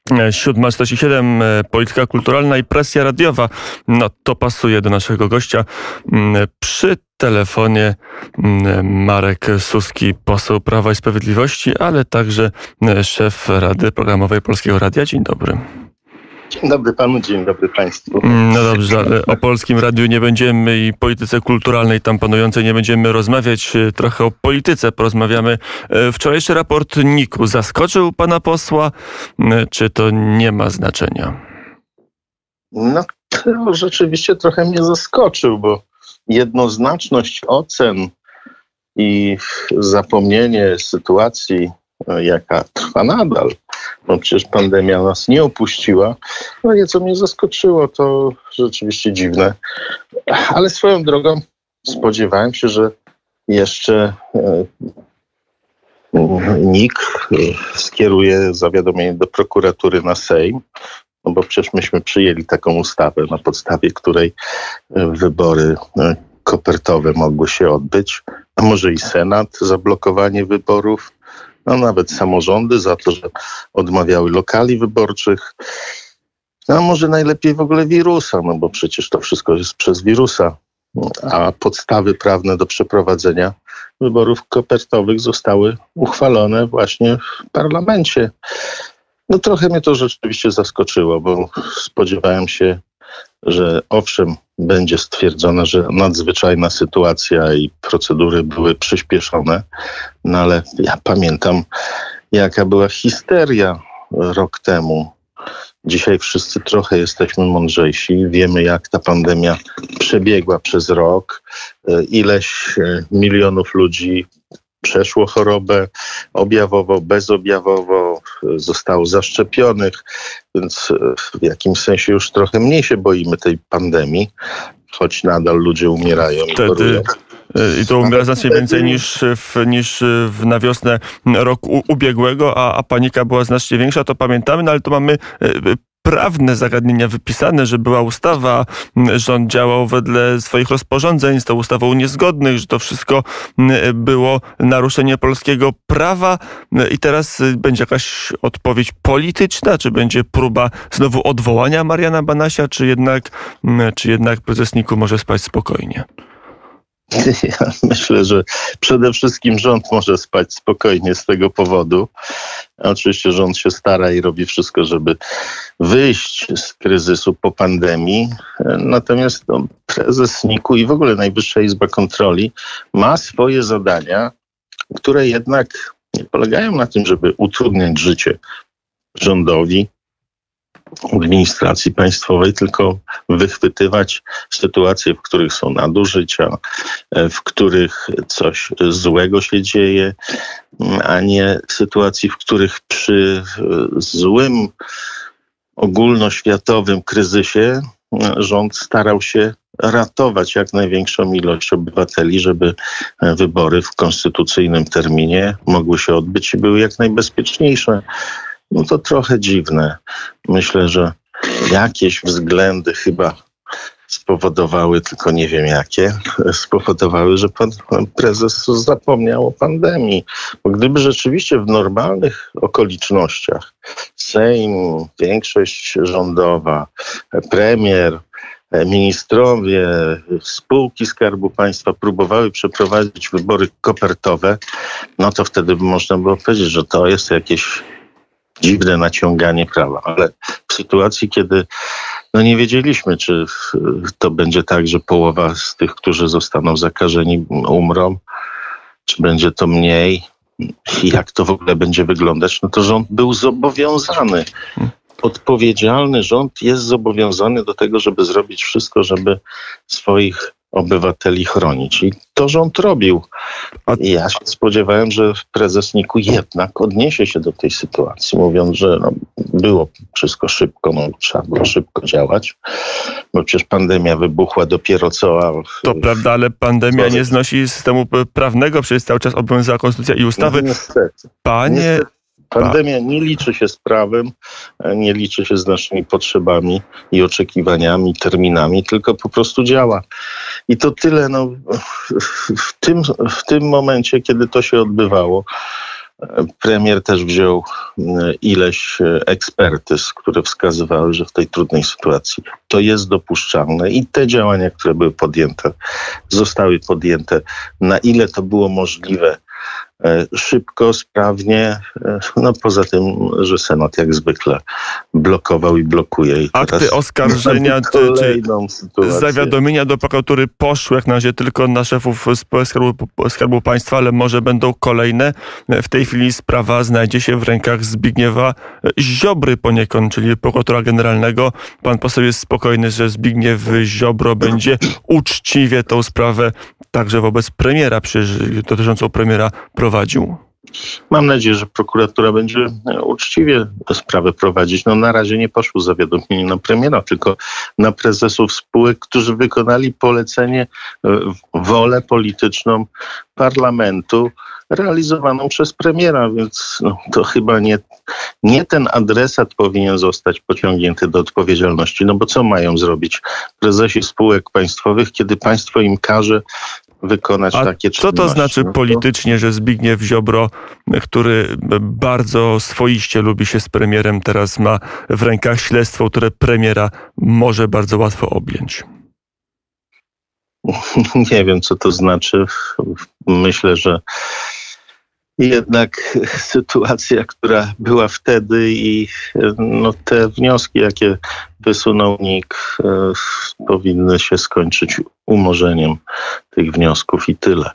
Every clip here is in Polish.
7:47, polityka kulturalna i presja radiowa. No to pasuje do naszego gościa. Przy telefonie Marek Suski, poseł Prawa i Sprawiedliwości, ale także szef Rady Programowej Polskiego Radia. Dzień dobry. Dzień dobry panu, dzień dobry państwu. No dobrze, ale o Polskim Radiu nie będziemy i polityce kulturalnej tam panującej nie będziemy rozmawiać. Trochę o polityce porozmawiamy. Wczorajszy raport NIK-u zaskoczył pana posła, czy to nie ma znaczenia? No to rzeczywiście trochę mnie zaskoczył, bo jednoznaczność ocen i zapomnienie sytuacji, jaka trwa nadal, bo przecież pandemia nas nie opuściła, no nieco mnie zaskoczyło, to rzeczywiście dziwne. Ale swoją drogą spodziewałem się, że jeszcze NIK skieruje zawiadomienie do prokuratury na Sejm, no bo przecież myśmy przyjęli taką ustawę, na podstawie której wybory kopertowe mogły się odbyć, a może i Senat za blokowanie wyborów, no nawet samorządy za to, że odmawiały lokali wyborczych, a może najlepiej w ogóle wirusa, no bo przecież to wszystko jest przez wirusa, a podstawy prawne do przeprowadzenia wyborów kopertowych zostały uchwalone właśnie w parlamencie. No trochę mnie to rzeczywiście zaskoczyło, bo spodziewałem się, że owszem, będzie stwierdzone, że nadzwyczajna sytuacja i procedury były przyspieszone, no ale ja pamiętam, jaka była histeria rok temu. Dzisiaj wszyscy trochę jesteśmy mądrzejsi, wiemy, jak ta pandemia przebiegła przez rok, ileś milionów ludzi przeszło chorobę objawowo, bezobjawowo, zostało zaszczepionych, więc w jakimś sensie już trochę mniej się boimy tej pandemii, choć nadal ludzie umierają i chorują. I to umiera znacznie więcej niż na wiosnę roku ubiegłego, a panika była znacznie większa, to pamiętamy, no ale to mamy prawne zagadnienia wypisane, że była ustawa, rząd działał wedle swoich rozporządzeń z tą ustawą niezgodnych, że to wszystko było naruszenie polskiego prawa i teraz będzie jakaś odpowiedź polityczna, czy będzie próba znowu odwołania Mariana Banasia, czy jednak prezes NIK-u może spać spokojnie? Ja myślę, że przede wszystkim rząd może spać spokojnie z tego powodu. Oczywiście rząd się stara i robi wszystko, żeby wyjść z kryzysu po pandemii. Natomiast prezes NIK-u i w ogóle Najwyższa Izba Kontroli ma swoje zadania, które jednak nie polegają na tym, żeby utrudniać życie rządowi, administracji państwowej, tylko wychwytywać sytuacje, w których są nadużycia, w których coś złego się dzieje, a nie sytuacji, w których przy złym ogólnoświatowym kryzysie rząd starał się ratować jak największą ilość obywateli, żeby wybory w konstytucyjnym terminie mogły się odbyć i były jak najbezpieczniejsze. No to trochę dziwne. Myślę, że jakieś względy chyba spowodowały, tylko nie wiem jakie, spowodowały, że pan prezes zapomniał o pandemii. Bo gdyby rzeczywiście w normalnych okolicznościach Sejm, większość rządowa, premier, ministrowie, spółki Skarbu Państwa próbowały przeprowadzić wybory kopertowe, no to wtedy by można było powiedzieć, że to jest jakieś dziwne naciąganie prawa, ale w sytuacji, kiedy nie wiedzieliśmy, czy to będzie tak, że połowa z tych, którzy zostaną zakażeni, umrą, czy będzie to mniej i jak to w ogóle będzie wyglądać, no to rząd był zobowiązany. Odpowiedzialny rząd jest zobowiązany do tego, żeby zrobić wszystko, żeby swoich obywateli chronić. I to rząd robił. I ja się spodziewałem, że prezes NIK-u jednak odniesie się do tej sytuacji, mówiąc, że było wszystko szybko, trzeba było szybko działać, bo przecież pandemia wybuchła dopiero co. To prawda, ale pandemia nie znosi systemu prawnego, przecież cały czas obowiązuje konstytucja i ustawy. Niestety. Pandemia nie liczy się z prawem, nie liczy się z naszymi potrzebami i oczekiwaniami, terminami, tylko po prostu działa. I to tyle. W tym momencie, kiedy to się odbywało, Premier też wziął ileś ekspertyz, które wskazywały, że w tej trudnej sytuacji to jest dopuszczalne i te działania, które były podjęte, zostały podjęte, na ile to było możliwe, szybko, sprawnie, no poza tym, że Senat jak zwykle blokował i blokuje. I akty oskarżenia czy zawiadomienia do prokuratury poszły jak na razie tylko na szefów spółek Skarbu Państwa, ale może będą kolejne. W tej chwili sprawa znajdzie się w rękach Zbigniewa Ziobry poniekąd, czyli prokuratora generalnego. Pan poseł jest spokojny, że Zbigniew Ziobro będzie uczciwie tą sprawę także wobec premiera, dotyczącą premiera prowadził? Mam nadzieję, że prokuratura będzie uczciwie sprawę prowadzić. No na razie nie poszło zawiadomienie na premiera, tylko na prezesów spółek, którzy wykonali polecenie, wolę polityczną parlamentu realizowaną przez premiera, więc no, to chyba nie ten adresat powinien zostać pociągnięty do odpowiedzialności. No bo co mają zrobić prezesi spółek państwowych, kiedy państwo im każe wykonać takie czynności? Co to znaczy politycznie, że Zbigniew Ziobro, który bardzo swoiście lubi się z premierem, teraz ma w rękach śledztwo, które premiera może bardzo łatwo objąć? Nie wiem, co to znaczy. Myślę, że jednak sytuacja, która była wtedy i no, te wnioski, jakie wysunął NIK, powinny się skończyć umorzeniem tych wniosków i tyle.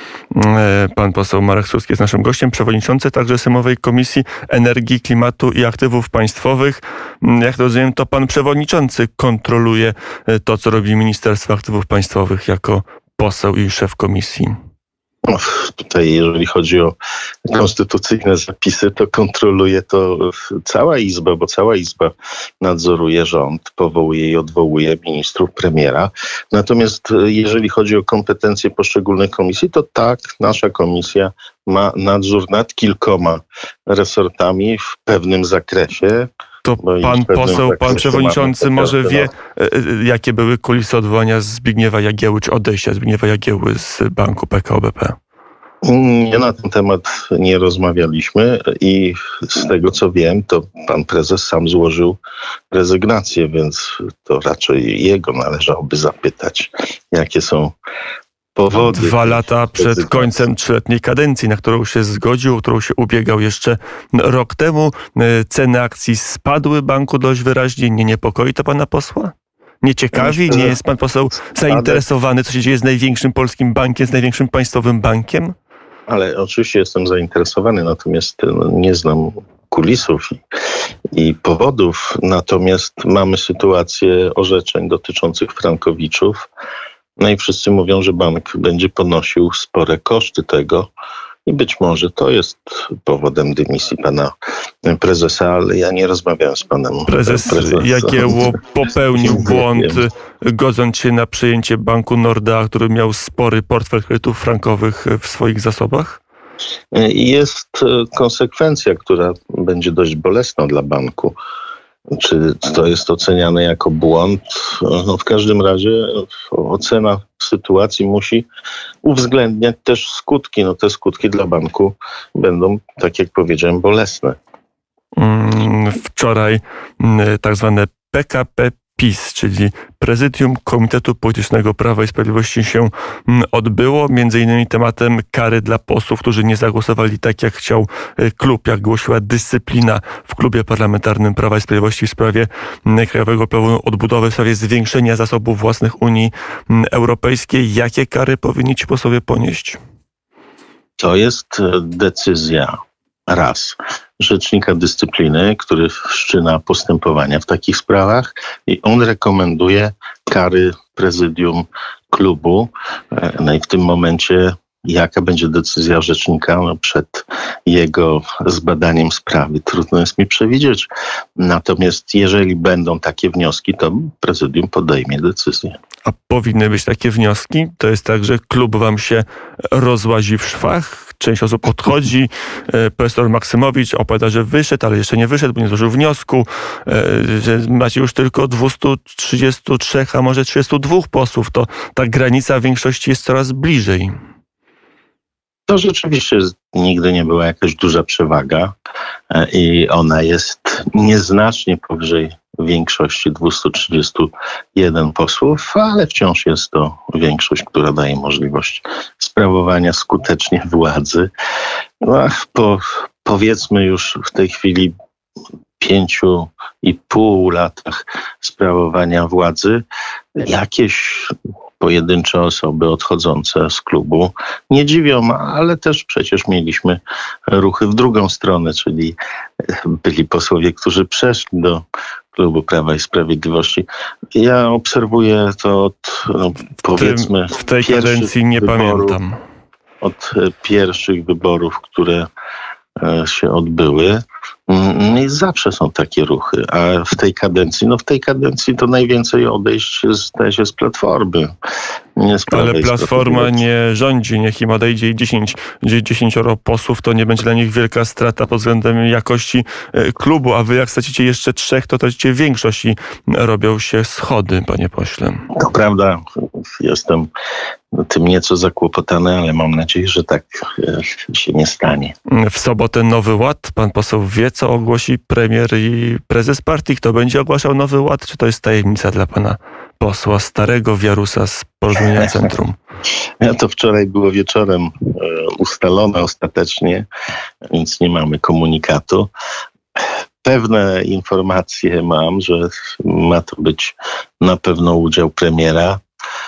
Pan poseł Marek Suski jest naszym gościem, przewodniczący także Sejmowej Komisji Energii, Klimatu i Aktywów Państwowych. Jak rozumiem, to pan przewodniczący kontroluje to, co robi Ministerstwo Aktywów Państwowych jako poseł i szef komisji. No, tutaj jeżeli chodzi o konstytucyjne zapisy, to kontroluje to cała Izba, bo cała Izba nadzoruje rząd, powołuje i odwołuje ministrów, premiera. Natomiast jeżeli chodzi o kompetencje poszczególnych komisji, to tak, nasza komisja ma nadzór nad kilkoma resortami w pewnym zakresie. To pan poseł, pan przewodniczący może wie, jakie były kulisy odwołania Zbigniewa Jagieły, czy odejścia Zbigniewa Jagieły z banku PKO BP? Nie, na ten temat nie rozmawialiśmy i z tego co wiem, to pan prezes sam złożył rezygnację, więc to raczej jego należałoby zapytać, jakie są powody. 2 lata przed końcem 3-letniej kadencji, na którą się zgodził, o którą się ubiegał jeszcze rok temu. Ceny akcji spadły banku dość wyraźnie. Nie niepokoi to pana posła? Nie ciekawi? Nie jest pan poseł zainteresowany, co się dzieje z największym polskim bankiem, z największym państwowym bankiem? Ale oczywiście jestem zainteresowany, natomiast nie znam kulisów i powodów. Natomiast mamy sytuację orzeczeń dotyczących frankowiczów. No i wszyscy mówią, że bank będzie ponosił spore koszty tego i być może to jest powodem dymisji pana prezesa, ale ja nie rozmawiałem z panem prezesem. Jagiełło popełnił błąd, godząc się na przejęcie banku Nordea, który miał spory portfel kredytów frankowych w swoich zasobach? Jest konsekwencja, która będzie dość bolesna dla banku. Czy to jest oceniane jako błąd? No w każdym razie ocena sytuacji musi uwzględniać też skutki. No te skutki dla banku będą, tak jak powiedziałem, bolesne. Wczoraj tak zwane PKP PiS, czyli Prezydium Komitetu Politycznego Prawa i Sprawiedliwości się odbyło. Między innymi tematem kary dla posłów, którzy nie zagłosowali tak, jak chciał klub, jak głosiła dyscyplina w klubie parlamentarnym Prawa i Sprawiedliwości w sprawie Krajowego Planu Odbudowy, w sprawie zwiększenia zasobów własnych Unii Europejskiej. Jakie kary powinni ci posłowie ponieść? To jest decyzja Rzecznika Dyscypliny, który wszczyna postępowania w takich sprawach i on rekomenduje kary prezydium klubu. No i w tym momencie jaka będzie decyzja rzecznika przed jego zbadaniem sprawy? Trudno jest mi przewidzieć. Natomiast jeżeli będą takie wnioski, to prezydium podejmie decyzję. A powinny być takie wnioski? To jest tak, że klub wam się rozłazi w szwach? Część osób odchodzi. Profesor Maksymowicz opowiada, że wyszedł, ale jeszcze nie wyszedł, bo nie złożył wniosku. Że macie już tylko 233, a może 32 posłów. To ta granica większości jest coraz bliżej. To rzeczywiście nigdy nie była jakaś duża przewaga i ona jest nieznacznie powyżej większości 231 posłów, ale wciąż jest to większość, która daje możliwość sprawowania skutecznie władzy. Powiedzmy już w tej chwili 5,5 latach sprawowania władzy, jakieś pojedyncze osoby odchodzące z klubu nie dziwią, ale też przecież mieliśmy ruchy w drugą stronę, czyli byli posłowie, którzy przeszli do klubu Prawa i Sprawiedliwości. Ja obserwuję to od, powiedzmy, w tej kadencji nie pamiętam. Od pierwszych wyborów, które się odbyły. I zawsze są takie ruchy, a w tej kadencji to najwięcej odejść zdaje się z Platformy. Ale Platforma nie rządzi, niech im odejdzie 10 posłów, to nie będzie dla nich wielka strata pod względem jakości klubu, a wy jak stracicie jeszcze 3, to tracicie większość i robią się schody, panie pośle. To prawda, jestem tym nieco zakłopotany, ale mam nadzieję, że tak się nie stanie. W sobotę Nowy Ład. Pan poseł wie, co ogłosi premier i prezes partii? Kto będzie ogłaszał Nowy Ład? Czy to jest tajemnica dla pana posła, starego wiarusa z Porozumienia Centrum? To wczoraj było wieczorem ustalone ostatecznie, więc nie mamy komunikatu. Pewne informacje mam, że ma to być na pewno udział premiera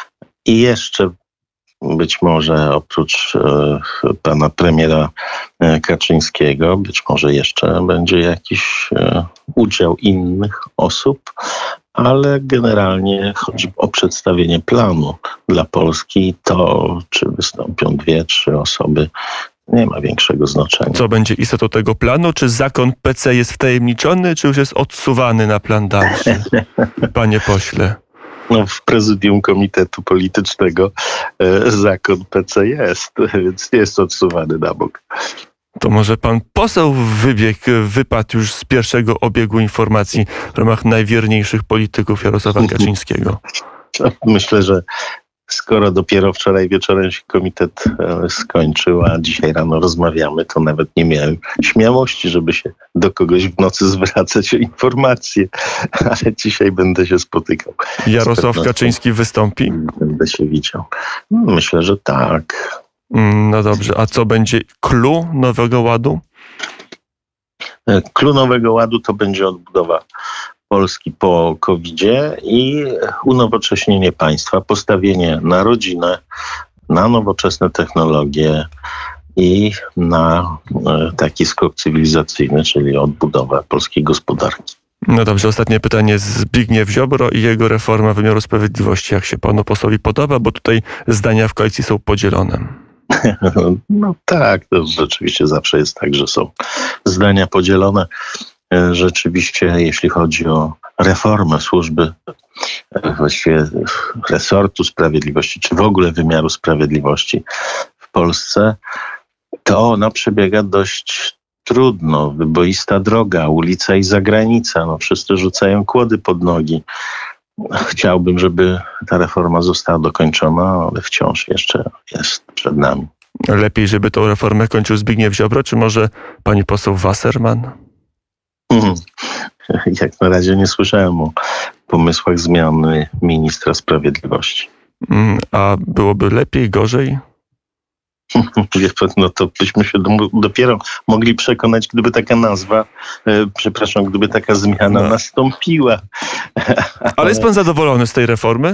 i jeszcze być może oprócz pana premiera Kaczyńskiego, być może jeszcze będzie jakiś udział innych osób, ale generalnie chodzi o przedstawienie planu dla Polski. To, czy wystąpią 2-3 osoby, nie ma większego znaczenia. Co będzie istotą tego planu? Czy zakon PC jest wtajemniczony, czy już jest odsuwany na plan dalszy? Panie pośle. W prezydium Komitetu Politycznego zakon PC jest, więc nie jest odsuwany na bok. To może pan poseł wypadł już z pierwszego obiegu informacji w ramach najwierniejszych polityków Jarosława Kaczyńskiego. Myślę, że skoro dopiero wczoraj wieczorem się komitet skończył, a dzisiaj rano rozmawiamy, to nawet nie miałem śmiałości, żeby się do kogoś w nocy zwracać o informacje, ale dzisiaj będę się spotykał. Jarosław Kaczyński wystąpi? Będę się widział. Myślę, że tak. No dobrze, a co będzie clou Nowego Ładu? Clou Nowego Ładu to będzie odbudowa Polski po COVID-zie i unowocześnienie państwa, postawienie na rodzinę, na nowoczesne technologie i na taki skok cywilizacyjny, czyli odbudowa polskiej gospodarki. No dobrze, ostatnie pytanie. Zbigniew Ziobro i jego reforma wymiaru sprawiedliwości. Jak się panu posłowi podoba? Bo tutaj zdania w koalicji są podzielone. No tak, to rzeczywiście zawsze jest tak, że są zdania podzielone. Rzeczywiście, jeśli chodzi o reformę służby, właściwie resortu sprawiedliwości, czy w ogóle wymiaru sprawiedliwości w Polsce, to ona przebiega dość trudno, wyboista droga, ulica i zagranica. No, wszyscy rzucają kłody pod nogi. Chciałbym, żeby ta reforma została dokończona, ale wciąż jeszcze jest przed nami. Lepiej, żeby tą reformę kończył Zbigniew Ziobro, czy może pani poseł Wasserman? Jak na razie nie słyszałem o pomysłach zmiany ministra sprawiedliwości. A byłoby lepiej, gorzej? No to byśmy się dopiero mogli przekonać, gdyby taka nazwa, gdyby taka zmiana nastąpiła. Ale jest pan zadowolony z tej reformy?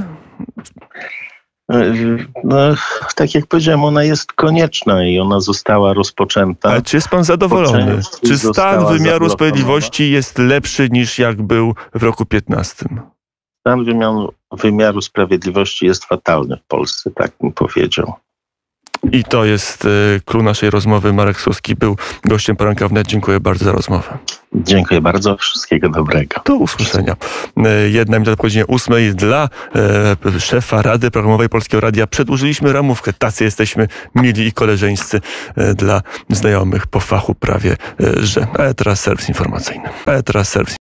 No, tak jak powiedziałem, ona jest konieczna i ona została rozpoczęta. Ale czy jest pan zadowolony? Czy stan wymiaru sprawiedliwości jest lepszy niż jak był w roku 15? Stan wymiaru sprawiedliwości jest fatalny w Polsce, tak bym powiedział. I to jest clou naszej rozmowy. Marek Suski był gościem Poranka Wnet. Dziękuję bardzo za rozmowę. Dziękuję bardzo. Wszystkiego dobrego. Do usłyszenia. 1 minuta po godzinie 8 dla szefa Rady Programowej Polskiego Radia. Przedłużyliśmy ramówkę. Tacy jesteśmy mili i koleżeńscy dla znajomych po fachu prawie, że. Ale teraz serwis informacyjny.